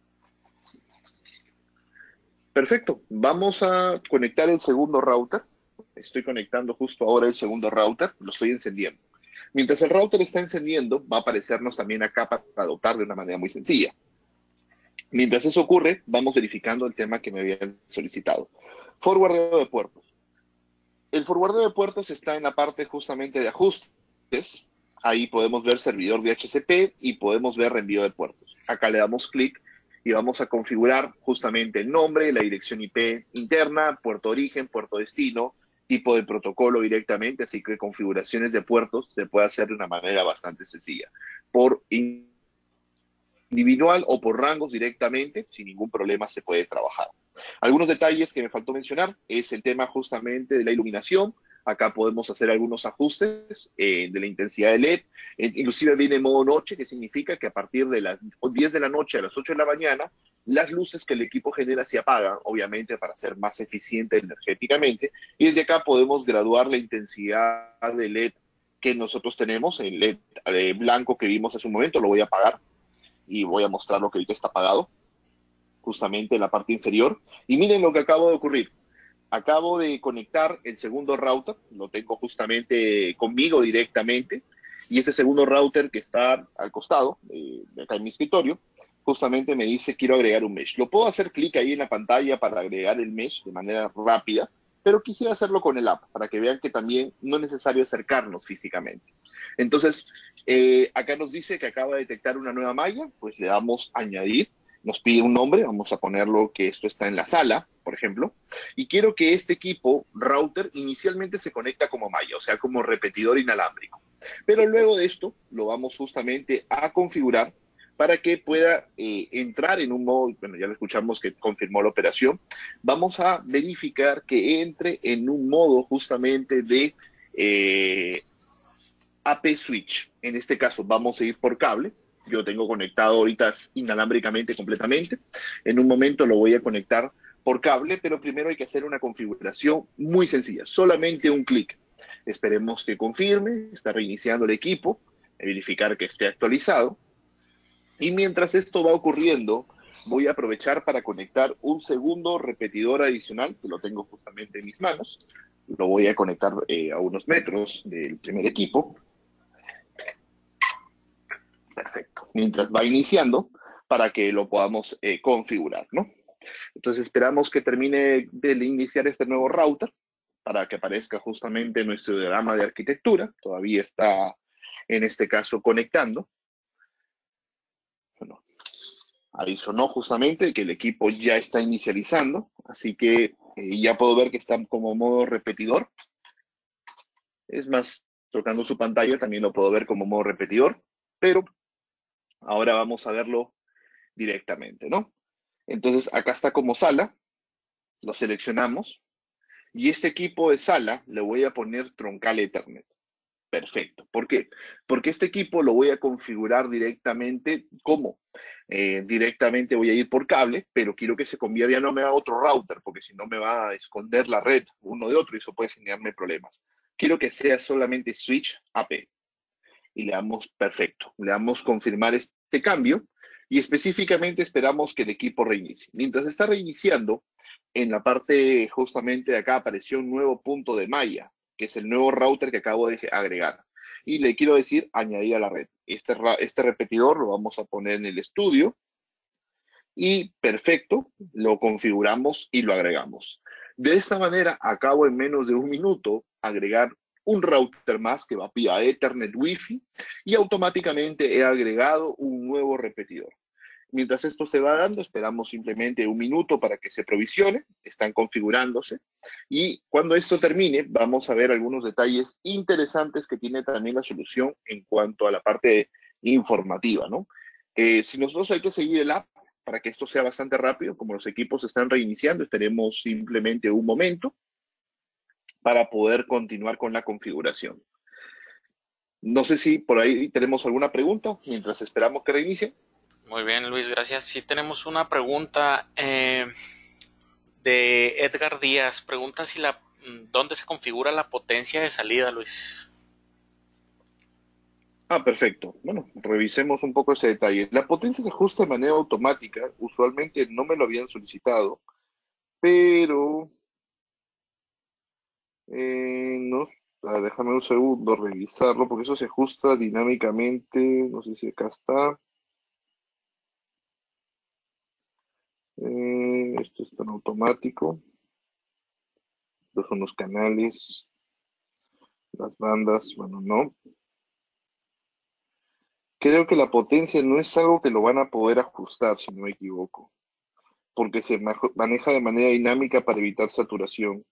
Perfecto, vamos a conectar el segundo router. Estoy conectando justo ahora el segundo router, lo estoy encendiendo. Mientras el router está encendiendo, va a aparecernos también acá para adoptar de una manera muy sencilla. Mientras eso ocurre, vamos verificando el tema que me habían solicitado. Forwardeo de puertos. El forwardeo de puertos está en la parte justamente de ajustes. Ahí podemos ver servidor de D H C P y podemos ver reenvío de puertos. Acá le damos clic y vamos a configurar justamente el nombre, la dirección I P interna, puerto origen, puerto destino, tipo de protocolo directamente, así que configuraciones de puertos se puede hacer de una manera bastante sencilla. Por individual o por rangos directamente, sin ningún problema se puede trabajar. Algunos detalles que me faltó mencionar es el tema justamente de la iluminación. Acá podemos hacer algunos ajustes eh, de la intensidad de L E D. Eh, inclusive viene en modo noche, que significa que a partir de las diez de la noche a las ocho de la mañana, las luces que el equipo genera se apagan, obviamente para ser más eficiente energéticamente. Y desde acá podemos graduar la intensidad de L E D que nosotros tenemos. El L E D eh, blanco que vimos hace un momento lo voy a apagar y voy a mostrar lo que ahorita está apagado, justamente en la parte inferior. Y miren lo que acabo de ocurrir. Acabo de conectar el segundo router, lo tengo justamente conmigo directamente, y ese segundo router que está al costado, eh, de acá en mi escritorio, justamente me dice quiero agregar un mesh. Lo puedo hacer clic ahí en la pantalla para agregar el mesh de manera rápida, pero quisiera hacerlo con el app, para que vean que también no es necesario acercarnos físicamente. Entonces, eh, acá nos dice que acaba de detectar una nueva malla, pues le damos añadir, nos pide un nombre, vamos a ponerlo que esto está en la sala, por ejemplo, y quiero que este equipo router inicialmente se conecta como malla, o sea, como repetidor inalámbrico. Pero luego de esto lo vamos justamente a configurar para que pueda eh, entrar en un modo, bueno, ya lo escuchamos que confirmó la operación, vamos a verificar que entre en un modo justamente de eh, A P Switch. En este caso vamos a ir por cable. Yo tengo conectado ahorita inalámbricamente completamente. En un momento lo voy a conectar por cable, pero primero hay que hacer una configuración muy sencilla, solamente un clic. Esperemos que confirme, está reiniciando el equipo, verificar que esté actualizado. Y mientras esto va ocurriendo, voy a aprovechar para conectar un segundo repetidor adicional, que lo tengo justamente en mis manos. Lo voy a conectar eh, a unos metros del primer equipo. Perfecto. Mientras va iniciando, para que lo podamos eh, configurar, ¿no? Entonces esperamos que termine de iniciar este nuevo router para que aparezca justamente nuestro diagrama de arquitectura. Todavía está, en este caso, conectando. Bueno, ahí sonó justamente que el equipo ya está inicializando, así que eh, ya puedo ver que está como modo repetidor. Es más, tocando su pantalla también lo puedo ver como modo repetidor, pero ahora vamos a verlo directamente, ¿no? Entonces acá está como sala, lo seleccionamos, y este equipo de sala le voy a poner troncal Ethernet. Perfecto. ¿Por qué? Porque este equipo lo voy a configurar directamente. ¿Cómo? Eh, directamente voy a ir por cable, pero quiero que se convierta, ya no me haga otro router, porque si no me va a esconder la red uno de otro y eso puede generarme problemas. Quiero que sea solamente switch A P. Y le damos perfecto. Le damos confirmar este cambio y específicamente esperamos que el equipo reinicie. Mientras está reiniciando, en la parte justamente de acá apareció un nuevo punto de malla, que es el nuevo router que acabo de agregar. Y le quiero decir añadir a la red. Este, este repetidor lo vamos a poner en el estudio y perfecto, lo configuramos y lo agregamos. De esta manera, acabo en menos de un minuto agregar un router más que va vía Ethernet Wi-Fi y automáticamente he agregado un nuevo repetidor. Mientras esto se va dando, esperamos simplemente un minuto para que se provisione, están configurándose, y cuando esto termine, vamos a ver algunos detalles interesantes que tiene también la solución en cuanto a la parte informativa, ¿no? Eh, si nosotros hay que seguir el app para que esto sea bastante rápido, como los equipos se están reiniciando, esperemos simplemente un momento para poder continuar con la configuración. No sé si por ahí tenemos alguna pregunta mientras esperamos que reinicie. Muy bien, Luis, gracias. Sí, tenemos una pregunta eh, de Edgar Díaz. Pregunta si la, dónde se configura la potencia de salida, Luis. Ah, perfecto. Bueno, revisemos un poco ese detalle. La potencia se ajusta de manera automática. Usualmente no me lo habían solicitado, pero eh, no. Ah, déjame un segundo revisarlo, porque eso se ajusta dinámicamente. No sé si acá está. Eh, esto está en automático. Estos son los canales, las bandas. Bueno, no. Creo que la potencia no es algo que lo van a poder ajustar, si no me equivoco, porque se maneja de manera dinámica para evitar saturación.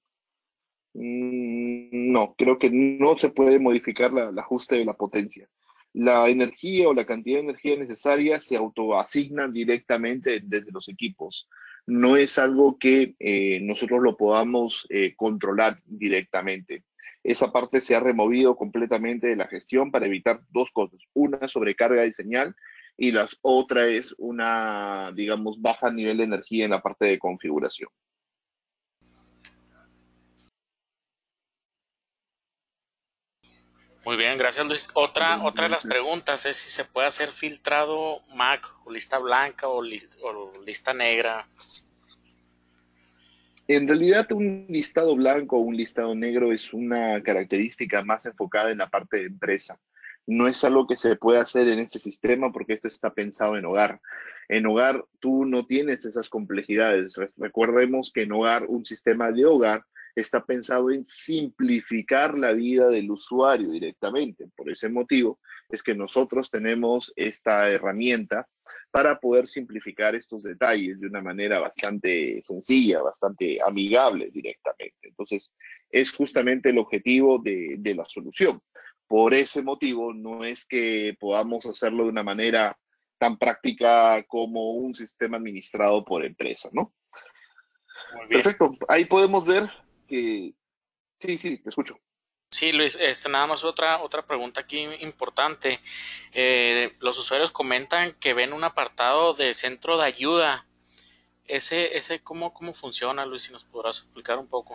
Mm, No, creo que no se puede modificar la, el ajuste de la potencia. La energía o la cantidad de energía necesaria se autoasignan directamente desde los equipos. No es algo que eh, nosotros lo podamos eh, controlar directamente. Esa parte se ha removido completamente de la gestión para evitar dos cosas. Una, sobrecarga de señal, y la otra es una, digamos, baja nivel de energía en la parte de configuración. Muy bien, gracias, Luis. Otra, otra de las Entonces, preguntas es si se puede hacer filtrado M A C o lista blanca o, li o lista negra. En realidad, un listado blanco o un listado negro es una característica más enfocada en la parte de empresa. No es algo que se puede hacer en este sistema porque esto está pensado en hogar. En hogar tú no tienes esas complejidades. Re- Recordemos que en hogar, un sistema de hogar está pensado en simplificar la vida del usuario directamente. Por ese motivo es que nosotros tenemos esta herramienta para poder simplificar estos detalles de una manera bastante sencilla, bastante amigable directamente. Entonces, es justamente el objetivo de, de la solución. Por ese motivo, no es que podamos hacerlo de una manera tan práctica como un sistema administrado por empresa, ¿no? Muy bien. Perfecto. Ahí podemos ver que... Sí, sí, te escucho. Sí, Luis, este, nada más otra, otra pregunta aquí importante. Eh, los usuarios comentan que ven un apartado de centro de ayuda. Ese, ese ¿cómo, cómo funciona, Luis? Si nos podrás explicar un poco.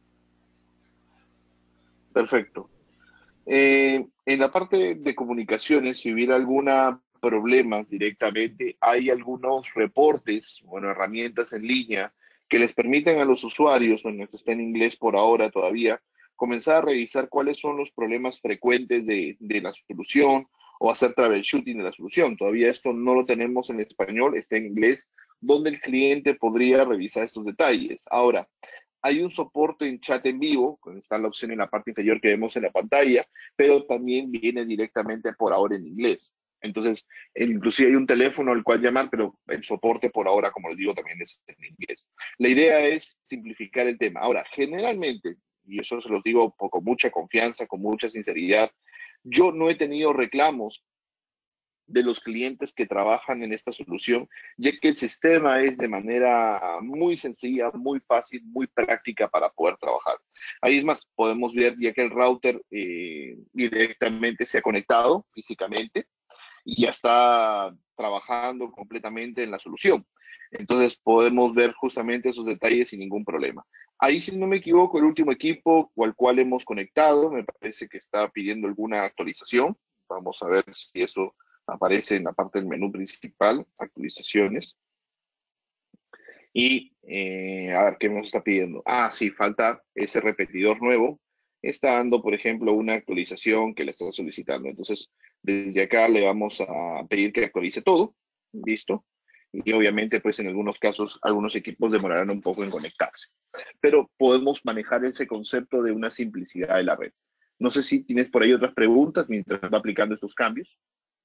Perfecto. Eh, en la parte de comunicaciones, si hubiera alguna problemas directamente, hay algunos reportes, bueno, herramientas en línea que les permiten a los usuarios, bueno, esto está en inglés por ahora todavía, comenzar a revisar cuáles son los problemas frecuentes de, de la solución o hacer troubleshooting de la solución. Todavía esto no lo tenemos en español, está en inglés, donde el cliente podría revisar estos detalles. Ahora, hay un soporte en chat en vivo, está la opción en la parte inferior que vemos en la pantalla, pero también viene directamente por ahora en inglés. Entonces, inclusive hay un teléfono al cual llamar, pero el soporte por ahora, como les digo, también es en inglés. La idea es simplificar el tema. Ahora, generalmente, y eso se los digo con mucha confianza, con mucha sinceridad, yo no he tenido reclamos de los clientes que trabajan en esta solución, ya que el sistema es de manera muy sencilla, muy fácil, muy práctica para poder trabajar. Ahí es más, podemos ver ya que el router eh, directamente se ha conectado físicamente y ya está trabajando completamente en la solución. Entonces podemos ver justamente esos detalles sin ningún problema. Ahí, si no me equivoco, el último equipo al cual hemos conectado, me parece que está pidiendo alguna actualización. Vamos a ver si eso aparece en la parte del menú principal, actualizaciones. Y eh, a ver, ¿qué nos está pidiendo? Ah, sí, falta ese repetidor nuevo. Está dando, por ejemplo, una actualización que le está solicitando. Entonces, desde acá le vamos a pedir que actualice todo. Listo. Y obviamente, pues en algunos casos, algunos equipos demorarán un poco en conectarse. Pero podemos manejar ese concepto de una simplicidad de la red. No sé si tienes por ahí otras preguntas mientras va aplicando estos cambios.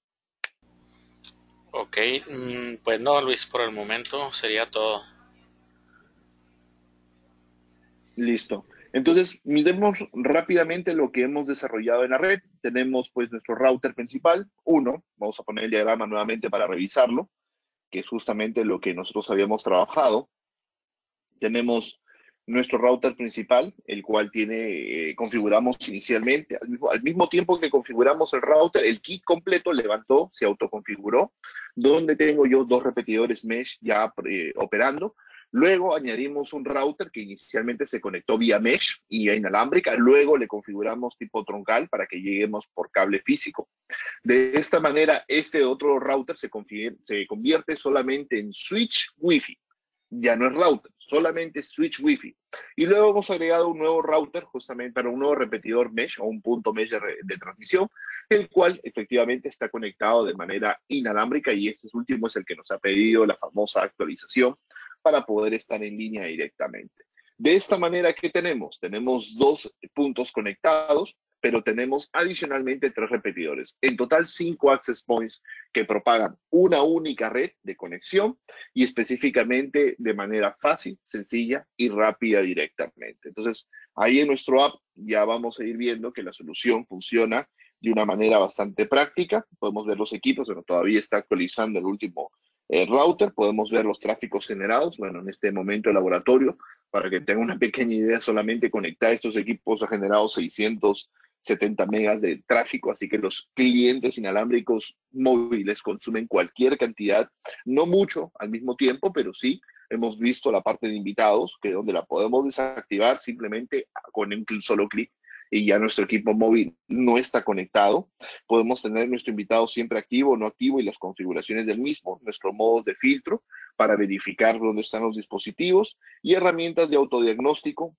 Ok, mm, pues no, Luis, por el momento sería todo. Listo. Entonces, miremos rápidamente lo que hemos desarrollado en la red. Tenemos pues nuestro router principal, uno. Vamos a poner el diagrama nuevamente para revisarlo, que es justamente lo que nosotros habíamos trabajado. Tenemos nuestro router principal, el cual tiene, eh, configuramos inicialmente, al mismo, al mismo tiempo que configuramos el router, el kit completo levantó, se autoconfiguró, donde tengo yo dos repetidores mesh ya eh, operando. Luego añadimos un router que inicialmente se conectó vía mesh y inalámbrica. Luego le configuramos tipo troncal para que lleguemos por cable físico. De esta manera, este otro router se, se convierte solamente en switch Wi-Fi. Ya no es router, solamente switch Wi-Fi. Y luego hemos agregado un nuevo router, justamente para un nuevo repetidor mesh o un punto mesh de, de transmisión, el cual efectivamente está conectado de manera inalámbrica y este último es el que nos ha pedido la famosa actualización para poder estar en línea directamente. De esta manera, ¿qué tenemos? Tenemos dos puntos conectados, pero tenemos adicionalmente tres repetidores. En total, cinco access points que propagan una única red de conexión y específicamente de manera fácil, sencilla y rápida directamente. Entonces, ahí en nuestro app ya vamos a ir viendo que la solución funciona de una manera bastante práctica. Podemos ver los equipos, pero todavía está actualizando el último eh, router. Podemos ver los tráficos generados. Bueno, en este momento el laboratorio, para que tengan una pequeña idea, solamente conectar estos equipos ha generado seiscientos setenta megas de tráfico, así que los clientes inalámbricos móviles consumen cualquier cantidad, no mucho al mismo tiempo, pero sí hemos visto la parte de invitados, que donde la podemos desactivar simplemente con un solo clic y ya nuestro equipo móvil no está conectado. Podemos tener nuestro invitado siempre activo o no activo y las configuraciones del mismo, nuestros modos de filtro para verificar dónde están los dispositivos y herramientas de autodiagnóstico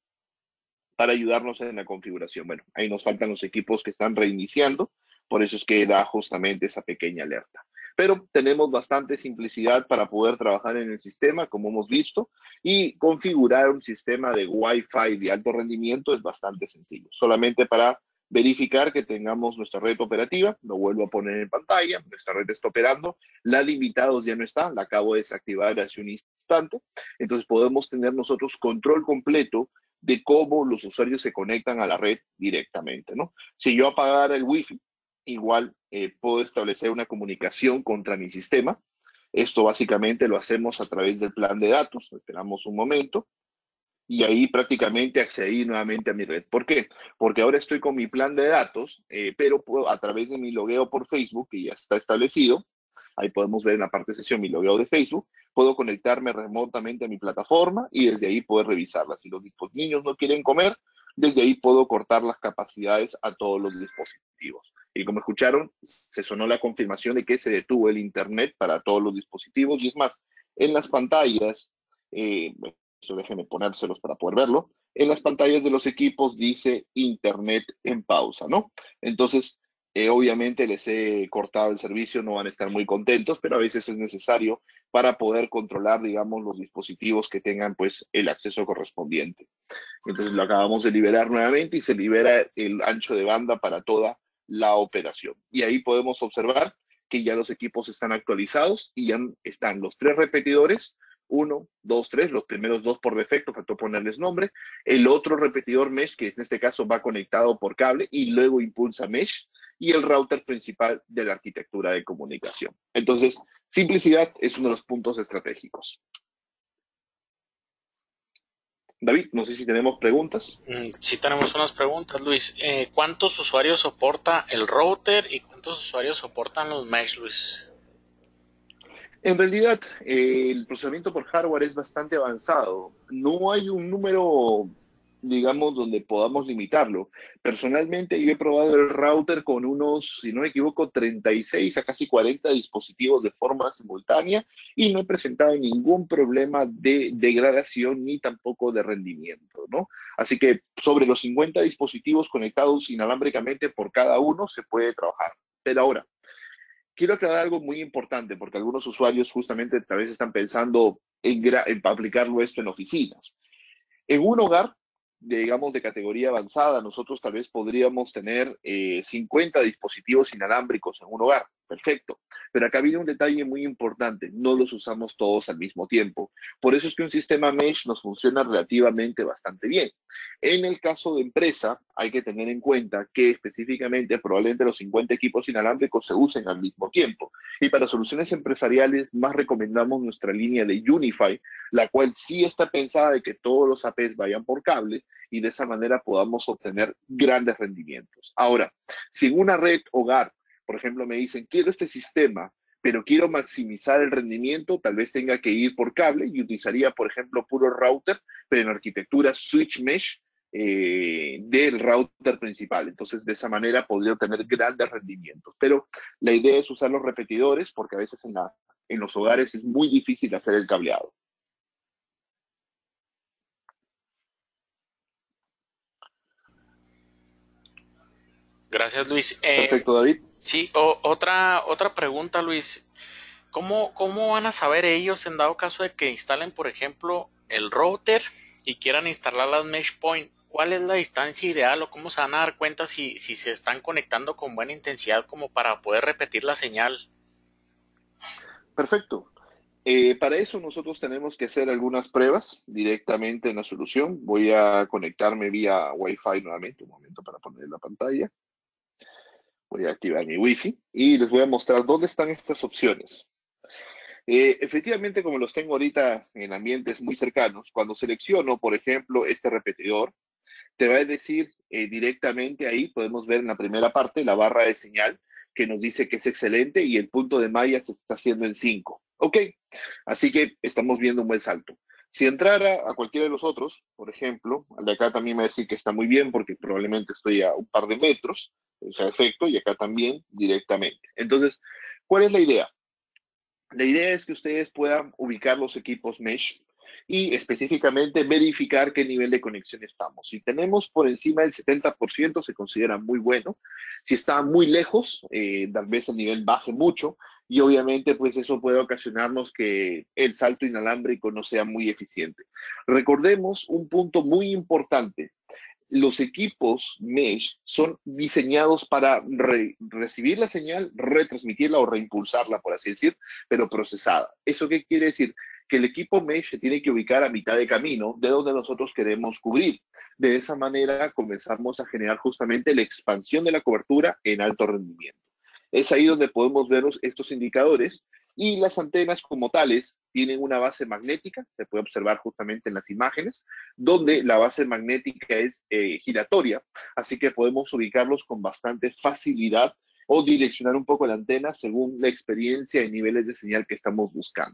para ayudarnos en la configuración. Bueno, ahí nos faltan los equipos que están reiniciando, por eso es que da justamente esa pequeña alerta. Pero tenemos bastante simplicidad para poder trabajar en el sistema, como hemos visto, y configurar un sistema de Wi-Fi de alto rendimiento es bastante sencillo. Solamente para verificar que tengamos nuestra red operativa, lo vuelvo a poner en pantalla, nuestra red está operando, la de invitados ya no está, la acabo de desactivar hace un instante, entonces podemos tener nosotros control completo de cómo los usuarios se conectan a la red directamente, ¿no? Si yo apagara el Wi-Fi, igual eh, puedo establecer una comunicación contra mi sistema. Esto básicamente lo hacemos a través del plan de datos. Esperamos un momento y ahí prácticamente accedí nuevamente a mi red. ¿Por qué? Porque ahora estoy con mi plan de datos, eh, pero puedo, a través de mi logueo por Facebook, que ya está establecido, ahí podemos ver en la parte de sesión mi logueo de Facebook, puedo conectarme remotamente a mi plataforma y desde ahí poder revisarla. Si los niños no quieren comer, desde ahí puedo cortar las capacidades a todos los dispositivos. Y como escucharon, se sonó la confirmación de que se detuvo el Internet para todos los dispositivos. Y es más, en las pantallas, eh, eso déjenme ponérselos para poder verlo, en las pantallas de los equipos dice Internet en pausa, ¿no? Entonces, eh, obviamente les he cortado el servicio, no van a estar muy contentos, pero a veces es necesario para poder controlar, digamos, los dispositivos que tengan, pues, el acceso correspondiente. Entonces lo acabamos de liberar nuevamente y se libera el ancho de banda para toda la operación. Y ahí podemos observar que ya los equipos están actualizados y ya están los tres repetidores, uno, dos, tres, los primeros dos por defecto, faltó ponerles nombre, el otro repetidor mesh, que en este caso va conectado por cable y luego impulsa mesh, y el router principal de la arquitectura de comunicación. Entonces, simplicidad es uno de los puntos estratégicos. David, no sé si tenemos preguntas. Mm, sí tenemos unas preguntas, Luis. Eh, ¿cuántos usuarios soporta el router y cuántos usuarios soportan los mesh, Luis? En realidad, eh, el procesamiento por hardware es bastante avanzado. No hay un número digamos, donde podamos limitarlo. Personalmente, yo he probado el router con unos, si no me equivoco, treinta y seis a casi cuarenta dispositivos de forma simultánea y no he presentado ningún problema de degradación ni tampoco de rendimiento, ¿no? Así que sobre los cincuenta dispositivos conectados inalámbricamente por cada uno se puede trabajar. Pero ahora, quiero aclarar algo muy importante porque algunos usuarios justamente tal vez están pensando en, en aplicarlo esto en oficinas. En un hogar, digamos, de categoría avanzada, nosotros tal vez podríamos tener eh, cincuenta dispositivos inalámbricos en un hogar. Perfecto. Pero acá viene un detalle muy importante. No los usamos todos al mismo tiempo. Por eso es que un sistema mesh nos funciona relativamente bastante bien. En el caso de empresa, hay que tener en cuenta que específicamente probablemente los cincuenta equipos inalámbricos se usen al mismo tiempo. Y para soluciones empresariales, más recomendamos nuestra línea de Unify, la cual sí está pensada de que todos los A Ps vayan por cable y de esa manera podamos obtener grandes rendimientos. Ahora, si en una red hogar, por ejemplo, me dicen, quiero este sistema, pero quiero maximizar el rendimiento, tal vez tenga que ir por cable y utilizaría, por ejemplo, puro router, pero en arquitectura switch mesh eh, del router principal. Entonces, de esa manera podría obtener grandes rendimientos. Pero la idea es usar los repetidores porque a veces en, la, en los hogares es muy difícil hacer el cableado. Gracias, Luis. Eh, Perfecto, David. sí, o- otra, otra pregunta, Luis. ¿Cómo, ¿Cómo van a saber ellos en dado caso de que instalen, por ejemplo, el router y quieran instalar las mesh point? ¿Cuál es la distancia ideal o cómo se van a dar cuenta si, si se están conectando con buena intensidad como para poder repetir la señal? Perfecto. Eh, para eso nosotros tenemos que hacer algunas pruebas directamente en la solución. Voy a conectarme vía Wi-Fi nuevamente, un momento para poner la pantalla. Voy a activar mi Wi-Fi y les voy a mostrar dónde están estas opciones. Eh, efectivamente, como los tengo ahorita en ambientes muy cercanos, cuando selecciono, por ejemplo, este repetidor, te va a decir eh, directamente ahí, podemos ver en la primera parte la barra de señal que nos dice que es excelente y el punto de malla se está haciendo en cinco. Ok, así que estamos viendo un buen salto. Si entrara a cualquiera de los otros, por ejemplo, al de acá también me va a decir que está muy bien porque probablemente estoy a un par de metros, o sea, efecto, y acá también directamente. Entonces, ¿cuál es la idea? La idea es que ustedes puedan ubicar los equipos mesh y específicamente verificar qué nivel de conexión estamos. Si tenemos por encima del setenta por ciento, se considera muy bueno. Si está muy lejos, eh, tal vez el nivel baje mucho y obviamente pues eso puede ocasionarnos que el salto inalámbrico no sea muy eficiente. Recordemos un punto muy importante. Los equipos mesh son diseñados para re recibir la señal, retransmitirla o reimpulsarla, por así decir, pero procesada. ¿Eso qué quiere decir? Que el equipo mesh se tiene que ubicar a mitad de camino de donde nosotros queremos cubrir. De esa manera comenzamos a generar justamente la expansión de la cobertura en alto rendimiento. Es ahí donde podemos ver estos indicadores y las antenas como tales tienen una base magnética, se puede observar justamente en las imágenes, donde la base magnética es eh, giratoria, así que podemos ubicarlos con bastante facilidad o direccionar un poco la antena según la experiencia y niveles de señal que estamos buscando.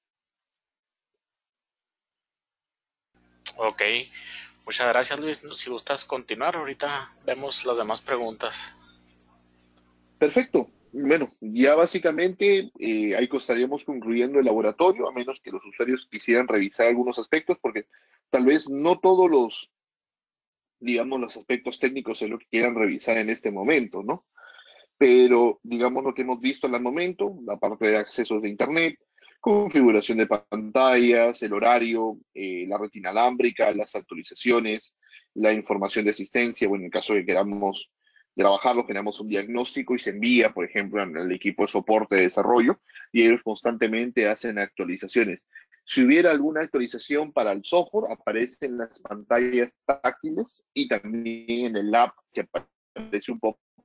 Ok, muchas gracias, Luis. Si gustas continuar, ahorita vemos las demás preguntas. Perfecto. Bueno, ya básicamente eh, ahí estaríamos concluyendo el laboratorio, a menos que los usuarios quisieran revisar algunos aspectos, porque tal vez no todos los, digamos, los aspectos técnicos es lo que quieran revisar en este momento, ¿no? Pero digamos lo que hemos visto al momento, la parte de accesos de Internet, configuración de pantallas, el horario, eh, la red inalámbrica, las actualizaciones, la información de asistencia, bueno, en el caso de que queramos trabajarlo, generamos un diagnóstico y se envía, por ejemplo, al equipo de soporte de desarrollo y ellos constantemente hacen actualizaciones. Si hubiera alguna actualización para el software, aparece en las pantallas táctiles y también en el app que aparece un poco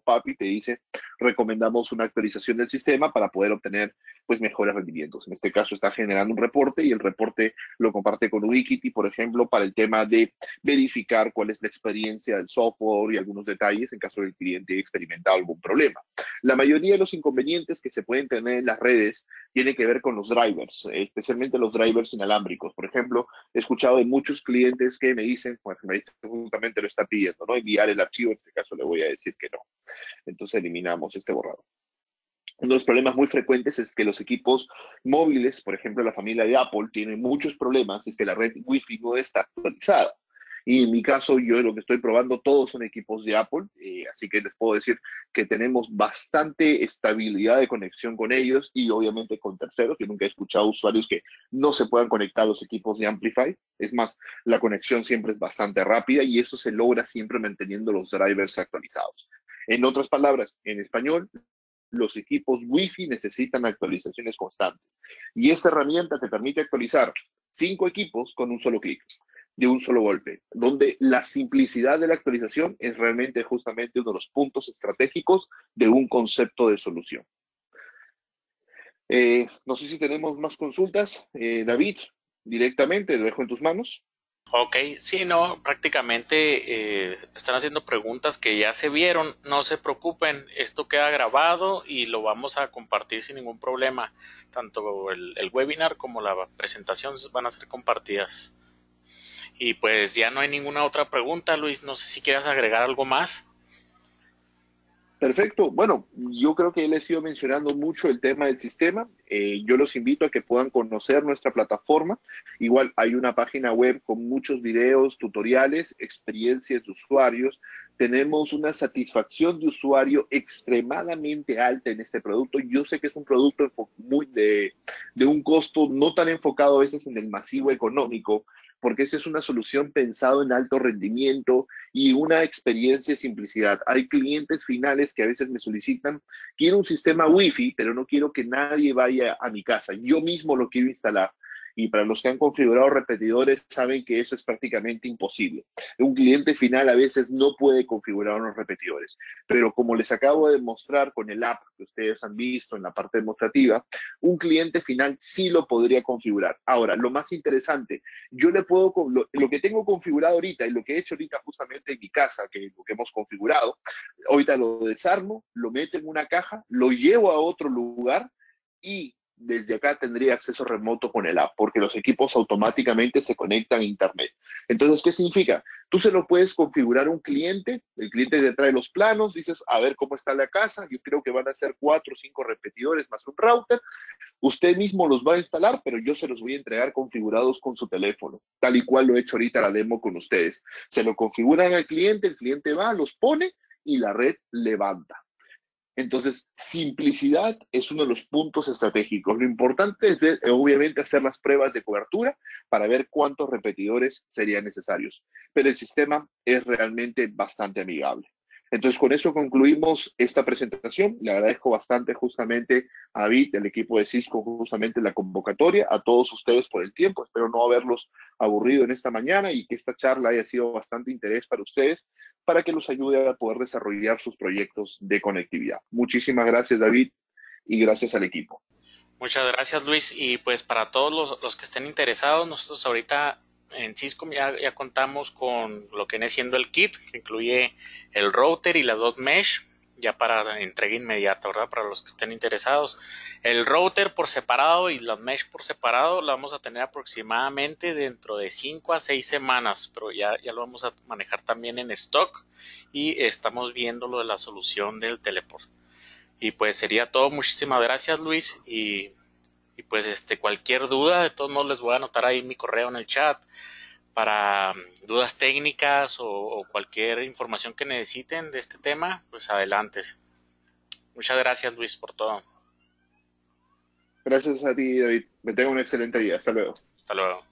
pop-up y te dice, recomendamos una actualización del sistema para poder obtener pues mejores rendimientos. En este caso está generando un reporte y el reporte lo comparte con Ubiquiti, por ejemplo, para el tema de verificar cuál es la experiencia del software y algunos detalles en caso del cliente experimentado algún problema. La mayoría de los inconvenientes que se pueden tener en las redes tienen que ver con los drivers, especialmente los drivers inalámbricos. Por ejemplo, he escuchado de muchos clientes que me dicen, bueno, justamente lo está pidiendo, ¿no? Enviar el archivo, en este caso le voy a decir que no. Entonces eliminamos este borrado. Uno de los problemas muy frecuentes es que los equipos móviles, por ejemplo, la familia de Apple, tienen muchos problemas, es que la red Wi-Fi no está actualizada. Y en mi caso, yo lo que estoy probando, todos son equipos de Apple, eh, así que les puedo decir que tenemos bastante estabilidad de conexión con ellos y obviamente con terceros. Yo nunca he escuchado usuarios que no se puedan conectar a los equipos de Amplify. Es más, la conexión siempre es bastante rápida y eso se logra siempre manteniendo los drivers actualizados. En otras palabras, en español, los equipos Wi-Fi necesitan actualizaciones constantes. Y esta herramienta te permite actualizar cinco equipos con un solo clic, de un solo golpe, donde la simplicidad de la actualización es realmente justamente uno de los puntos estratégicos de un concepto de solución. Eh, no sé si tenemos más consultas. Eh, David, directamente, lo dejo en tus manos. Ok, sí, no, prácticamente eh, están haciendo preguntas que ya se vieron, no se preocupen, esto queda grabado y lo vamos a compartir sin ningún problema, tanto el, el webinar como la presentación van a ser compartidas. Y pues ya no hay ninguna otra pregunta, Luis, no sé si quieras agregar algo más. Perfecto. Bueno, yo creo que les he ido mencionando mucho el tema del sistema. Eh, yo los invito a que puedan conocer nuestra plataforma. Igual hay una página web con muchos videos, tutoriales, experiencias de usuarios. Tenemos una satisfacción de usuario extremadamente alta en este producto. Yo sé que es un producto muy de, de un costo no tan enfocado a veces en el masivo económico, porque esta es una solución pensado en alto rendimiento y una experiencia de simplicidad. Hay clientes finales que a veces me solicitan, quiero un sistema Wi-Fi, pero no quiero que nadie vaya a mi casa. Yo mismo lo quiero instalar. Y para los que han configurado repetidores, saben que eso es prácticamente imposible. Un cliente final a veces no puede configurar unos repetidores. Pero como les acabo de mostrar con el app que ustedes han visto en la parte demostrativa, un cliente final sí lo podría configurar. Ahora, lo más interesante, yo le puedo, lo, lo que tengo configurado ahorita y lo que he hecho ahorita justamente en mi casa, que es lo que hemos configurado, ahorita lo desarmo, lo meto en una caja, lo llevo a otro lugar y desde acá tendría acceso remoto con el app, porque los equipos automáticamente se conectan a internet. Entonces, ¿qué significa? Tú se lo puedes configurar a un cliente, el cliente te trae los planos, dices, a ver cómo está la casa, yo creo que van a ser cuatro o cinco repetidores más un router, usted mismo los va a instalar, pero yo se los voy a entregar configurados con su teléfono, tal y cual lo he hecho ahorita la demo con ustedes. Se lo configuran al cliente, el cliente va, los pone y la red levanta. Entonces, simplicidad es uno de los puntos estratégicos. Lo importante es ver, obviamente, hacer las pruebas de cobertura para ver cuántos repetidores serían necesarios. Pero el sistema es realmente bastante amigable. Entonces, con eso concluimos esta presentación. Le agradezco bastante justamente a David, el equipo de Cisco, justamente la convocatoria, a todos ustedes por el tiempo. Espero no haberlos aburrido en esta mañana y que esta charla haya sido bastante interés para ustedes, para que los ayude a poder desarrollar sus proyectos de conectividad. Muchísimas gracias, David, y gracias al equipo. Muchas gracias, Luis. Y pues para todos los, los que estén interesados, nosotros ahorita en Cisco ya, ya contamos con lo que viene siendo el kit, que incluye el router y la dot mesh, ya para entrega inmediata, ¿verdad? Para los que estén interesados. El router por separado y la mesh por separado la vamos a tener aproximadamente dentro de cinco a seis semanas, pero ya, ya lo vamos a manejar también en stock y estamos viendo lo de la solución del teleport. Y pues sería todo. Muchísimas gracias, Luis, y, y pues este cualquier duda, de todos modos les voy a anotar ahí mi correo en el chat para dudas técnicas o, o cualquier información que necesiten de este tema, pues adelante. Muchas gracias, Luis, por todo. Gracias a ti, David. Me tengo un excelente día. Hasta luego. Hasta luego.